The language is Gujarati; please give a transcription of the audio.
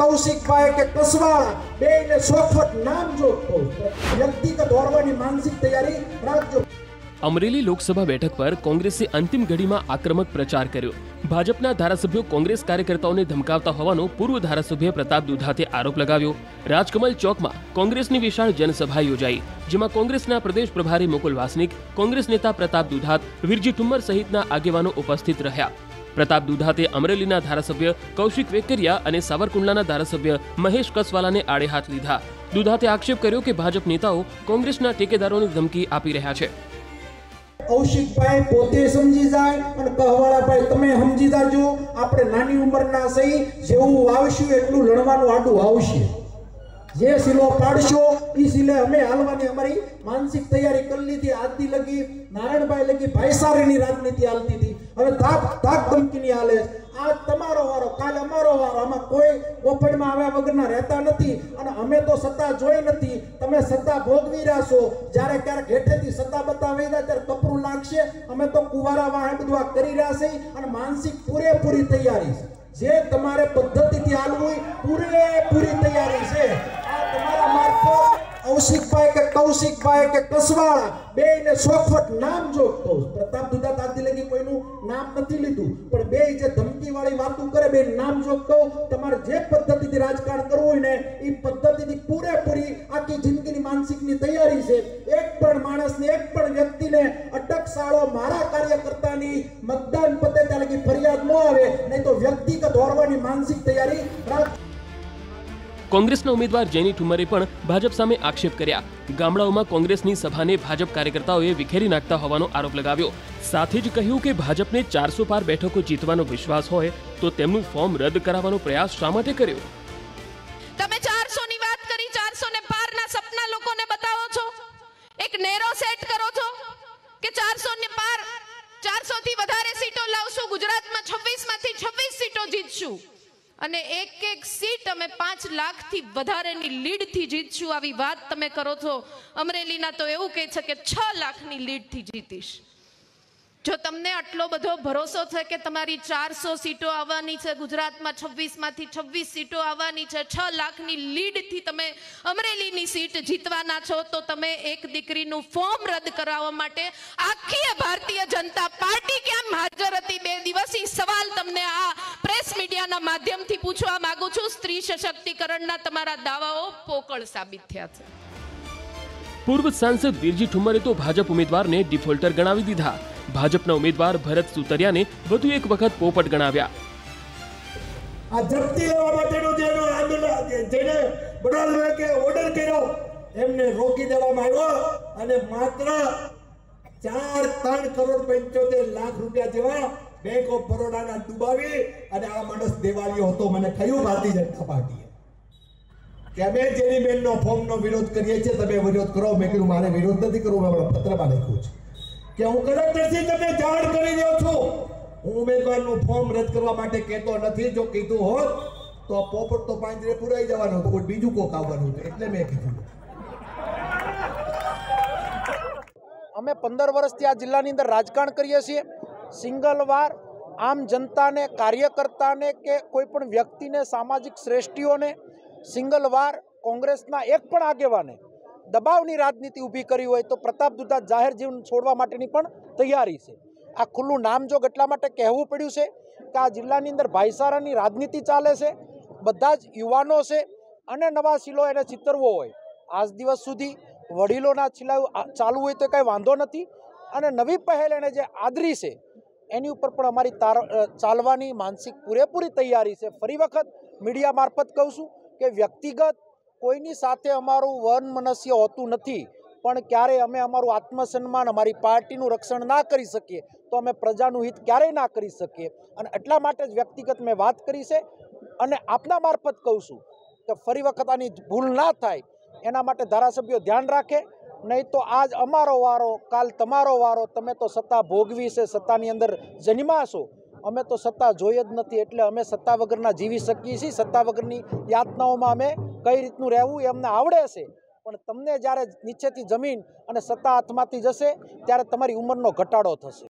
કૌશિકભાઈ કે કસવાળા બેને સોફટ નામ જોડતો વ્યક્તિગત દોરવાની માનસિક તૈયારી રાખજો। અમરેલી લોકસભા બેઠક પર કોંગ્રેસે અંતિમ ઘડીમાં આક્રમક પ્રચાર કર્યો। ભાજપના ધારાસભ્યો કોંગ્રેસ કાર્યકર્તાઓને ધમકાવતા હોવાનો પૂર્વ ધારાસભ્ય પ્રતાપ દુધાતે આરોપ લગાવ્યો। રાજકમલ ચોકમાં કોંગ્રેસની વિશાળ જનસભા યોજાઈ, જેમાં કોંગ્રેસના પ્રદેશ પ્રભારી મુકુલ વાસનિક, કોંગ્રેસ નેતા પ્રતાપ દુધાત, વિરજી ઠુમ્મર સહિતના આગેવાનો ઉપસ્થિત રહ્યા। પ્રતાપ દુધાતે અમરેલીના ધારાસભ્ય કૌશિક વેકરિયા અને સાવરકુંડલાના ધારાસભ્ય મહેશ કસવાલાને આડે હાથ લીધા। દુધાતે આક્ષેપ કર્યો કે ભાજપ નેતાઓ કોંગ્રેસના ટેકેદારોને ધમકી આપી રહ્યા છે। કૌશિકભાઈ પોતે સમજી જાય અને કહવાળાભાઈ તમે સમજી જાજો, આપણે નાની ઉંમરના સહી જેવું આવશું એટલું લડવાનું આડું આવશે। જે સિલો પાડશો એ સિલે અમે હાલવાની અમારી માનસિક તૈયારી કરી લીધી। આદિ લગી નારાયણભાઈ લગી ભાઈસારીની રાજનીતિ હાલતી હતી, હવે તાક ધમકીની હાલે। આ તમારો વારો, કાલ અમારો વારો। આમાં કોઈ ઓફડમાં આવ્યા વગરના રહેતા નથી અને અમે તો સત્તા જોઈ નથી। તમે સત્તા ભોગવી રહ્યા છો, જ્યારે ક્યારેક હેઠેથી સત્તા બતાવી રહ્યા ત્યારે કપરું લાગશે। અમે તો કુવારા વાહે બધું આ કરી રહ્યા છીએ અને માનસિક પૂરેપૂરી તૈયારી છે। જે તમારે પદ્ધતિથી હાલવું પૂરેપૂરી તૈયારી છે। આ તમારા મારફત કૌશિકભાઈ કે કસવાળા બેને સોફટ નામ જોડતો પ્રતાપ દુધાત આદિ લગી કોઈનું નામ નથી લીધું, પણ બે જે ધમકી વાળી વાતો કરે બે નામ જોડતો। તમારે જે પદ્ધતિથી રાજકારણ કરવું હોય ને એ પદ્ધતિથી પૂરેપૂરી આખી જિંદગીની માનસિકની તૈયારી છે। એક પણ માણસને, એક પણ વ્યક્તિને અટકશાળો મારા કાર્યકર્તાની મતદાન પતે ત્યાં લગી ફરિયાદ ન આવે, નહીં તો વ્યક્તિગત દોરવાની માનસિક તૈયારી રાખ। કોંગ્રેસના ઉમેદવાર જેની ઠુમ્મરે પણ ભાજપ સામે આક્ષેપ કર્યા। ગામડાઓમાં કોંગ્રેસની સભાને ભાજપ કાર્યકર્તાઓએ વિખેરી નાખતા હોવાનો આરોપ લગાવ્યો। સાથે જ કહ્યું કે ભાજપને 400 પાર બેઠકો જીતવાનો વિશ્વાસ હોય તો તેમનું ફોર્મ રદ કરાવવાનો પ્રયાસ શા માટે કર્યો? તમે 400 ની વાત કરી, 400 ને પારના સપના લોકોને બતાવો છો, એક નેરો સેટ કરો છો કે 400 ને પાર 400 થી વધારે સીટો લાવશું, ગુજરાતમાં 26 માંથી 26 સીટો જીતશું અને એક સીટ અમે 5 લાખથી વધારેની લીડથી જીતશું, આવી વાત તમે કરો છો। અમરેલીના તો એવું કહે છે કે 6 લાખની લીડથી જીતીશ। જો તમને આટલો બધો ભરોસો છે કે તમારી 400 સીટો આવવાની છે, ગુજરાતમાં 26 માંથી 26 સીટો આવવાની છે, 6 લાખની લીડથી તમે અમરેલીની સીટ જીતવાના છો, તો તમે એક દીકરીનું ફોર્મ રદ કરાવવા માટે આખી ભારતીય જનતા પાર્ટી કેમ હાજર હતી 2 દિવસ? એ સવાલ તમને આ પ્રેસ મીડિયાના માધ્યમથી પૂછવા માંગુ છું। સ્ત્રી સશક્તિકરણના તમારા દાવાઓ પોકળ સાબિત થયા છે। પૂર્વ સાંસદ વિરજી ઠુમ્મરે તો ભાજપ ઉમેદવારને ડિફોલ્ટર ગણાવી દીધા। ભાજપના ઉમેદવાર ભરત સુતરિયાને વધુ એક વખત પોપટ ગણાવ્યા। આ જપ્તી લેવા માટેનો જેનો આંદોલન જેને બડાલવે કે ઓર્ડર કર્યો એમને રોકી દેવામાં આવ્યો અને માત્ર 4.75 કરોડ રૂપિયા જેવા બેંક ઓફ બરોડાના ડૂબાવી અને આ માણસ દેવાળીઓ હતો। મને કહ્યું ભારતીય જનતા પાર્ટીએ કે અમે જેની બેનનો ફોર્મનો વિરોધ કરીએ છીએ, તમે વિરોધ કરો। મેં કીધું મારે વિરોધ નથી કરવો, મેં પત્રમાં લખ્યું છે કે હું કલેક્ટરથી તમને જાણ કરી રહ્યો છું, હું ઉમેદવારનું ફોર્મ રદ કરવા માટે કહેતો નથી। જો કીધું હોત તો પોપટ તો પાંજરે પુરાઈ જવાનો હતો, કોઈ બીજું કોક આવવાનું હતું, એટલે મેં કીધું। અમે 15 વર્ષથી આ જિલ્લાની અંદર રાજકારણ કરીએ છીએ। સિંગલવાર આમ જનતાને, કાર્યકર્તાને કે કોઈ પણ વ્યક્તિને, સામાજિક શ્રેષ્ઠીઓને, સિંગલવાર કોંગ્રેસના એક પણ આગેવાને દબાવની રાજનીતિ ઊભી કરી હોય તો પ્રતાપ દુધાત જાહેર જીવન છોડવા માટેની પણ તૈયારી છે। આ ખુલ્લું નામજોગ એટલા માટે કહેવું પડ્યું છે કે આ જિલ્લાની અંદર ભાઈચારાની રાજનીતિ ચાલે છે, બધા જ યુવાનો છે અને નવા શીલો એને ચિતરવો હોય। આજ દિવસ સુધી વડીલોના છિલા ચાલુ હોય તો કંઈ વાંધો નથી અને નવી પહેલ એને જે આદરી છે એની ઉપર પણ અમારી ચાલવાની માનસિક પૂરેપૂરી તૈયારી છે। ફરી વખત મીડિયા મારફત કહું છું કે વ્યક્તિગત કોઈની સાથે અમારું વનમનસ્ય હોતું નથી, પણ ક્યારેય અમે અમારું આત્મસન્માન, અમારી પાર્ટીનું રક્ષણ ના કરી શકીએ તો અમે પ્રજાનું હિત ક્યારેય ના કરી શકીએ અને એટલા માટે જ વ્યક્તિગત મેં વાત કરી છે અને આપના મારફત કહું છું કે ફરી વખત આની ભૂલ ના થાય એના માટે ધારાસભ્યો ધ્યાન રાખે, નહીં તો આજ અમારો વારો, કાલ તમારો વારો। તમે તો સત્તા ભોગવી છે, સત્તાની અંદર જન્માશો, અમે તો સત્તા જોઈ જ નથી, એટલે અમે સત્તા વગરના જીવી શકીએ છીએ। સત્તા વગરની યાતનાઓમાં અમે કઈ રીતનું રહેવું એ અમને આવડે છે, પણ તમને જ્યારે નીચેથી જમીન અને સત્તા હાથમાંથી જશે ત્યારે તમારી ઉંમરનો ઘટાડો થશે।